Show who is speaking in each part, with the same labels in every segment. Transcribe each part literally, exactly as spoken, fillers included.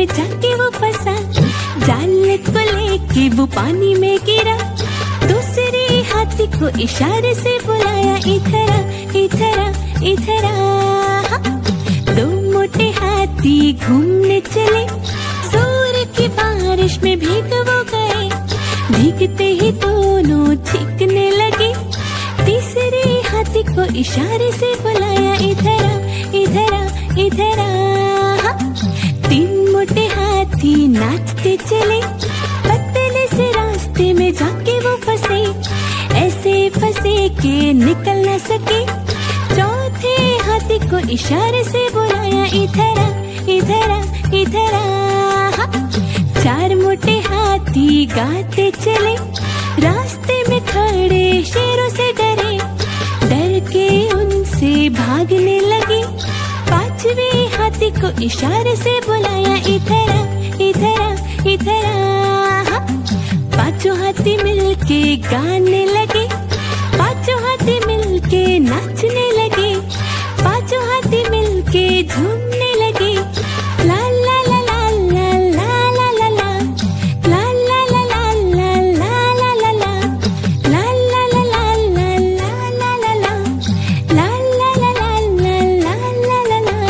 Speaker 1: में जाके वो फंसा, जाल को लेके वो पानी में गिरा। दूसरे हाथी को इशारे से बुलाया, इधर आ, इधर आ, इधर आ। दो मोटे हाथी घूमने चले, सूर्य की बारिश में भीग वो गए। भीगते ही दोनों छींकने लगे। तीसरे हाथी को इशारे से बुलाया, इधर आ, इधर आ, इधर आ। तीन मोटे हाथी नाचते चले, पतले से रास्ते में जाके वो फंसे। ऐसे फंसे के निकल न सके। चौथे हाथी को इशारे से बुलाया, इधर आ, इधर आ, इधर आ। चार मोटे हाथी गाते चले, रास्ते में खड़े शेरों से डरे। डर के उनसे भागने लगे। पांचवें हाथी को इशारे से बुलाया, इधर आ, इधर आ, इधर आ। पांचों हाथी मिलके गाने लगे, पांचों हाथी मिलके नाचने लगे, पांचों हाथी मिलके झूमने लगे। ला ला ला ला ला ला ला ला ला, ला ला ला ला ला ला ला ला ला, ला ला ला ला ला ला ला ला ला, ला ला ला ला ला ला ला ला।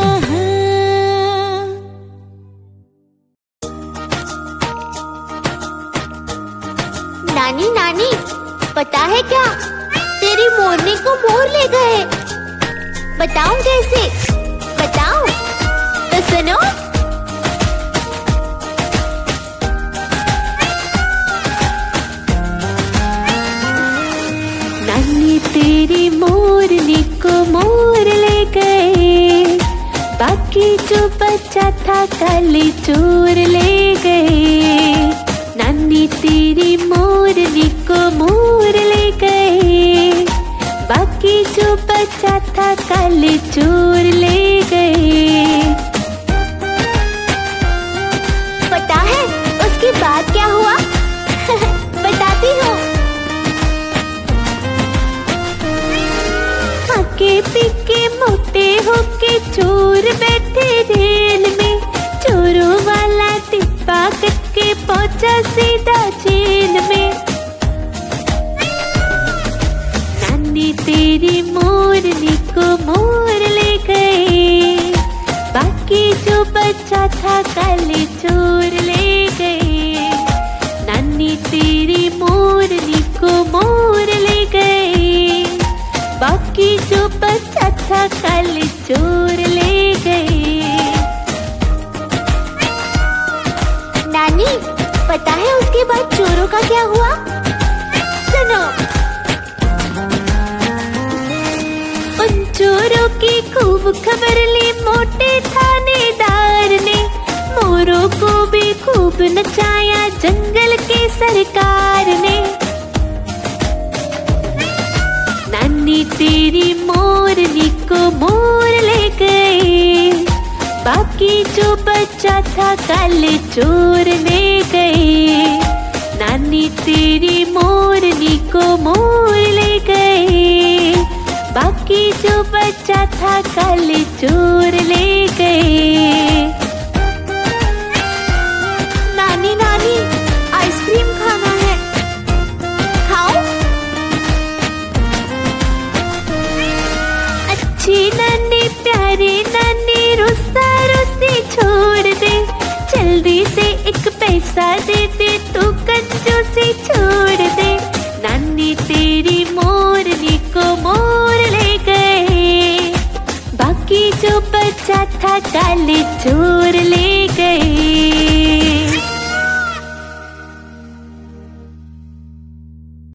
Speaker 2: नानी नानी, पता है क्या, तेरी मोरनी को मोर ले गए। बताऊं कैसे? बताऊं तो सुनो।
Speaker 1: नानी तेरी मोरनी को मोर ले गए, बाकी जो बचा था काले चोर ले गए। नानी तेरी मोरनी को मोर ले गए, बाकी जो बचा था काले चोर ले गए।
Speaker 2: पता है उसके बाद क्या हुआ? बताती हूँ।
Speaker 1: आके पीके मोटे होके चोर बैठे रेल में। चोरों वाला डिब्बा करके पहुंचा सीधा जेल में। नानी तेरी मोरनी को मोर ले गए, बाकी जो बचा था काले चोर ले गए। नानी तेरी मोरनी को मोर ले गए, बाकी जो बचा था काले चोर ले गए।
Speaker 2: नानी, पता है उसके बाद चोरों का क्या हुआ? सुनो।
Speaker 1: उन चोरों की खूब खबर ली मोटे थानेदार ने। मोरों को भी खूब नचाया जंगल के सरकार ने। नानी तेरी मोरनी को मोर ले गए, बाकी जो बचा था काले चोर ले गए। नानी तेरी मोरनी को मोर ले गए, बाकी जो बचा था काले चोर ले गए।
Speaker 2: नानी नानी, आइसक्रीम खाना है, खाओ।
Speaker 1: अच्छी नानी, प्यारी नानी, रुस्सा रुस्सी छोड़ दे। जल्दी से एक पैसा दे दे, तू कंजूसी छोड़ दे। नानी तेरी मोरनी को मोर ले गए, बाकी जो बचा था काले चोर ले